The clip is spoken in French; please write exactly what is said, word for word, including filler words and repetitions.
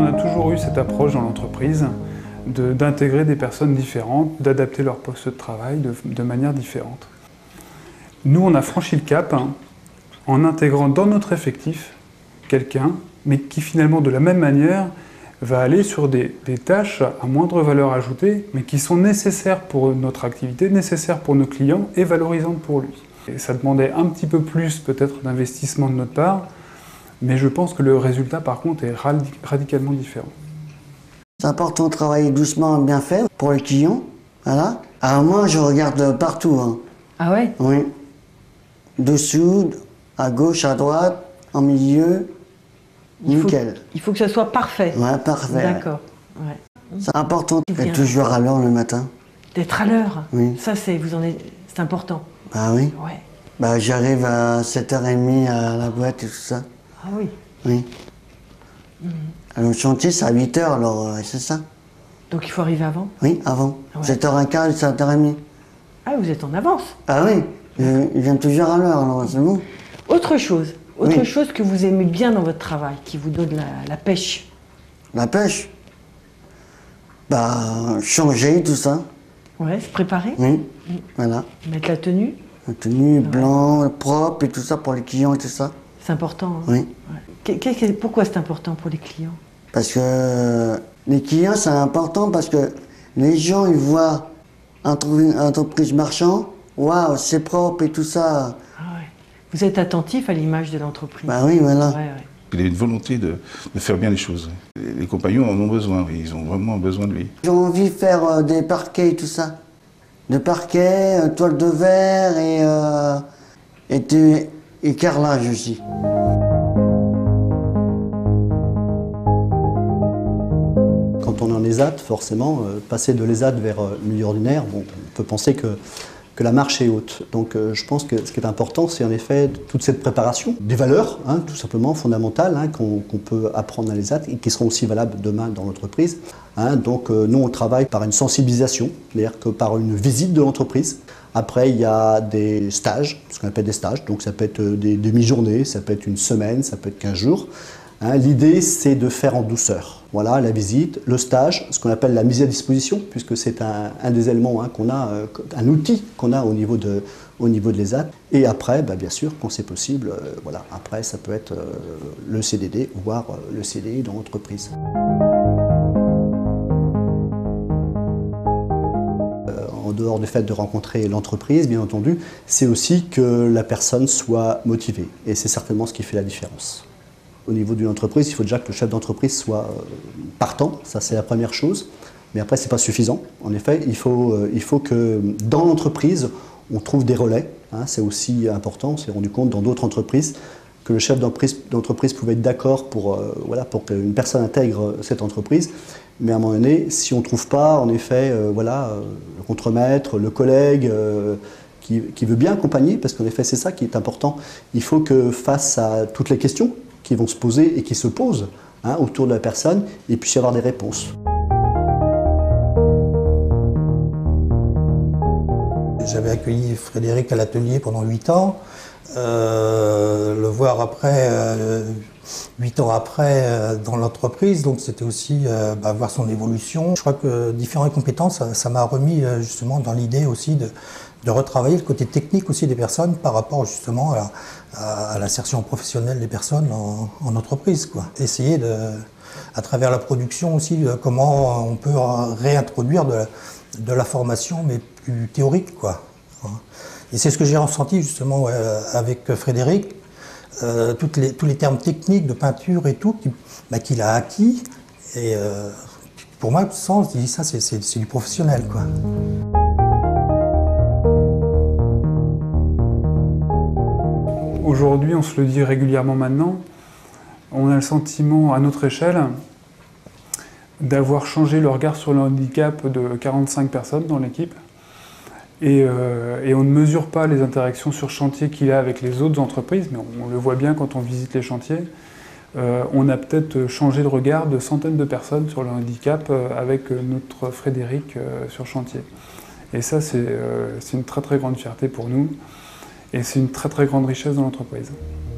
On a toujours eu cette approche dans l'entreprise d'intégrer des personnes différentes, d'adapter leur poste de travail de, de manière différente. Nous, on a franchi le cap hein, en intégrant dans notre effectif quelqu'un, mais qui finalement, de la même manière, va aller sur des, des tâches à moindre valeur ajoutée, mais qui sont nécessaires pour notre activité, nécessaires pour nos clients et valorisantes pour lui. Et ça demandait un petit peu plus peut-être d'investissement de notre part, mais je pense que le résultat par contre est radicalement différent. C'est important de travailler doucement, bien fait pour les clients. Voilà. Alors moi, je regarde partout. Hein. Ah ouais? Oui. Dessous, à gauche, à droite, en milieu. Il nickel. Faut, il faut que ça soit parfait. Ouais, parfait. D'accord. Ouais. C'est important d'être toujours à l'heure le matin. D'être à l'heure? Oui. Ça, c'est vous en êtes, c'est important. Bah oui. Ouais. Bah, j'arrive à sept heures trente à la boîte et tout ça. Ah oui. Oui. Mmh. Alors, le chantier, c'est à huit heures, alors euh, c'est ça. Donc il faut arriver avant? Oui, avant. Ouais. sept heures quinze, sept heures trente. Ah, vous êtes en avance? Ah oui, je, je viens toujours à l'heure, alors c'est bon. Autre chose, autre oui. chose que vous aimez bien dans votre travail, qui vous donne la, la pêche? La pêche? Bah, changer, tout ça. Ouais, se préparer? Oui, mmh. Voilà. Mettre la tenue? La tenue, ouais. blanc, propre et tout ça pour les clients et tout ça. C'est important, hein? Oui. Ouais. Qu qu pourquoi c'est important pour les clients? Parce que les clients, c'est important parce que les gens, ils voient une entreprise marchand, waouh, c'est propre et tout ça. Ah ouais. Vous êtes attentif à l'image de l'entreprise? Bah oui, voilà. Ouais, ouais. Il a une volonté de, de faire bien les choses. Les compagnons en ont besoin, oui, ils ont vraiment besoin de lui. J'ai envie de faire euh, des parquets et tout ça. De parquets, euh, toile de verre et, euh, et, de, et carrelage aussi. Quand on est en ESAT, forcément, euh, passer de l'ESAT vers euh, milieu ordinaire, bon, on peut penser que, que la marche est haute. Donc euh, je pense que ce qui est important, c'est en effet toute cette préparation, des valeurs, hein, tout simplement fondamentales, hein, qu'on qu'on peut apprendre à l'ESAT et qui seront aussi valables demain dans l'entreprise. Hein. Donc euh, nous, on travaille par une sensibilisation, c'est-à-dire que par une visite de l'entreprise. Après, il y a des stages, ce qu'on appelle des stages, donc ça peut être des demi-journées, ça peut être une semaine, ça peut être quinze jours. Hein, l'idée, c'est de faire en douceur. Voilà, la visite, le stage, ce qu'on appelle la mise à disposition, puisque c'est un, un des éléments hein, qu'on a, euh, un outil qu'on a au niveau de, au niveau de l'ESAT. Et après, bah, bien sûr, quand c'est possible, euh, voilà, après, ça peut être euh, le C D D, voire euh, le C D I dans l'entreprise. Euh, en dehors du fait de rencontrer l'entreprise, bien entendu, c'est aussi que la personne soit motivée. Et c'est certainement ce qui fait la différence. Au niveau d'une entreprise, il faut déjà que le chef d'entreprise soit partant, ça c'est la première chose. Mais après, ce n'est pas suffisant. En effet, il faut, euh, il faut que dans l'entreprise, on trouve des relais. Hein, c'est aussi important. On s'est rendu compte dans d'autres entreprises que le chef d'entreprise pouvait être d'accord pour, euh, voilà, pour qu'une personne intègre cette entreprise. Mais à un moment donné, si on ne trouve pas, en effet, euh, voilà, euh, le contremaître, le collègue, euh, qui, qui veut bien accompagner, parce qu'en effet, c'est ça qui est important. Il faut que face à toutes les questions qui vont se poser et qui se posent hein, autour de la personne, il puisse y avoir des réponses. J'avais accueilli Frédéric à l'atelier pendant huit ans. Euh, le voir après, euh, huit ans après, euh, dans l'entreprise, donc c'était aussi euh, bah, voir son évolution. Je crois que différentes compétences, ça m'a remis euh, justement dans l'idée aussi de, de retravailler le côté technique aussi des personnes par rapport justement à, à, à l'insertion professionnelle des personnes en, en entreprise, quoi. Essayer de, à travers la production aussi, de, comment on peut réintroduire de, de la formation, mais plus théorique, quoi. Et c'est ce que j'ai ressenti justement ouais, avec Frédéric, euh, toutes les, tous les termes techniques de peinture et tout, qu'il bah, qu'il a acquis. Et euh, pour moi, ça, ça c'est du professionnel, quoi. Aujourd'hui, on se le dit régulièrement maintenant, on a le sentiment, à notre échelle, d'avoir changé le regard sur le handicap de quarante-cinq personnes dans l'équipe. Et, euh, et on ne mesure pas les interactions sur chantier qu'il a avec les autres entreprises, mais on, on le voit bien quand on visite les chantiers. Euh, on a peut-être changé le regard de centaines de personnes sur le handicap euh, avec notre Frédéric euh, sur chantier. Et ça, c'est euh, c'est une très très grande fierté pour nous, et c'est une très très grande richesse dans l'entreprise.